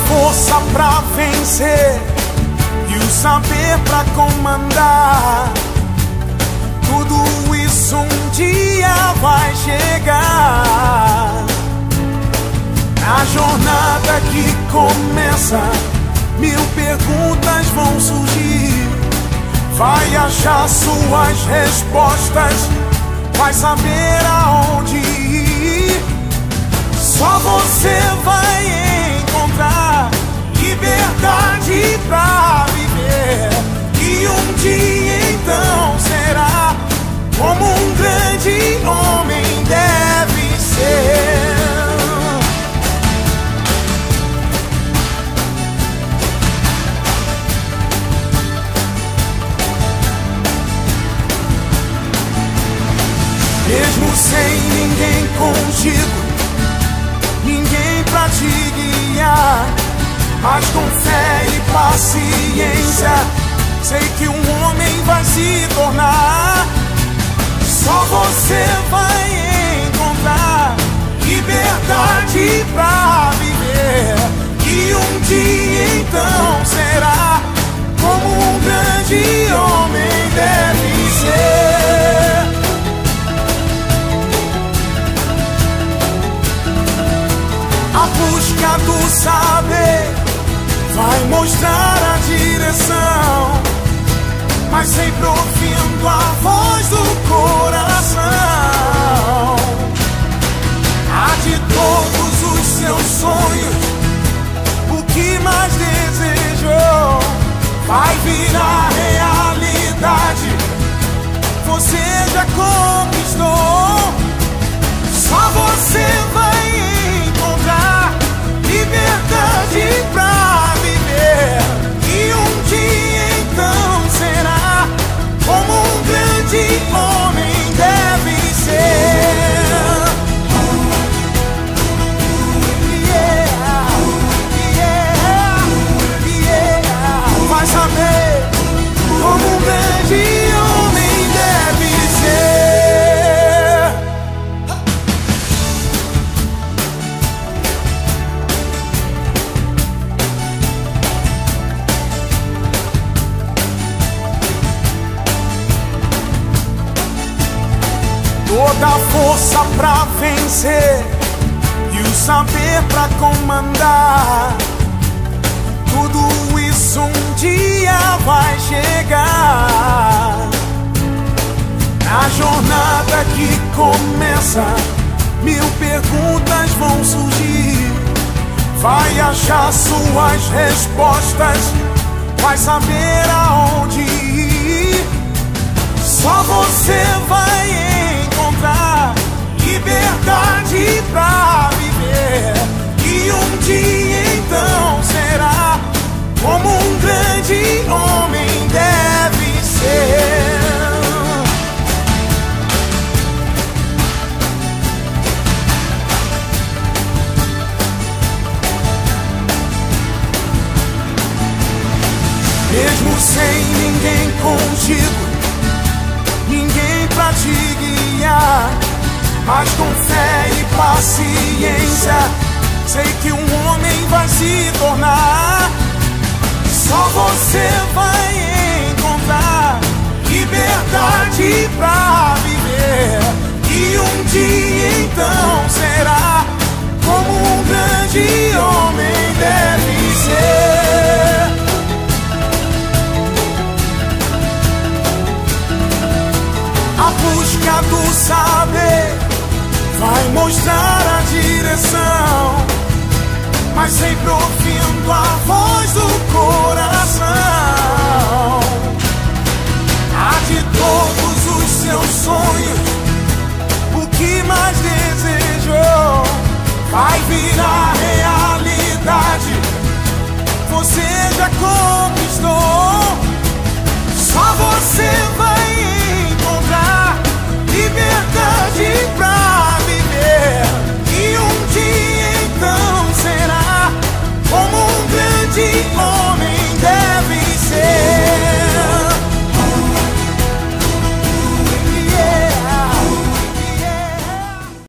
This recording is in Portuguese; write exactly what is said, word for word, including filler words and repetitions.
força pra vencer e o saber pra comandar. Tudo isso um dia vai chegar. Na jornada que começa, mil perguntas vão surgir. Vai achar suas respostas, vai saber aonde ir. Só você vai encontrar liberdade pra viver. E um dia então será como um grande homem deve ser. Mesmo sem ninguém contigo, ninguém pra te guiar, mas com fé e paciência, sei que um homem vai se tornar. Só você vai encontrar liberdade pra viver. E um dia então será como um grande homem deve ser. A busca do saber vai mostrar a direção, mas sempre ouvindo a voz do coração. Há de todos os seus sonhos, o que mais desejou vai virar realidade. Você já conquistou. Só você vai encontrar liberdade pra viver. E um dia então será como um grande homem deve ser. Yeah, yeah, yeah. Vai saber como um grande homem deve ser. Toda a força pra vencer e o saber pra comandar. Tudo isso um dia vai chegar. Na jornada que começa, mil perguntas vão surgir. Vai achar suas respostas, vai saber aonde ir. Só você vai encontrar liberdade pra viver. E um dia então será como um grande homem deve ser. Mesmo sem ninguém contigo, ninguém pra te guiar, mas com fé e paciência, sei que um homem vai se tornar. Só você vai encontrar liberdade pra viver. E um dia então será como um grande homem deve ser. A busca do saber vai mostrar a direção, mas sempre ouvindo a voz do coração. Há de todos os seus sonhos, o que mais desejou vai virar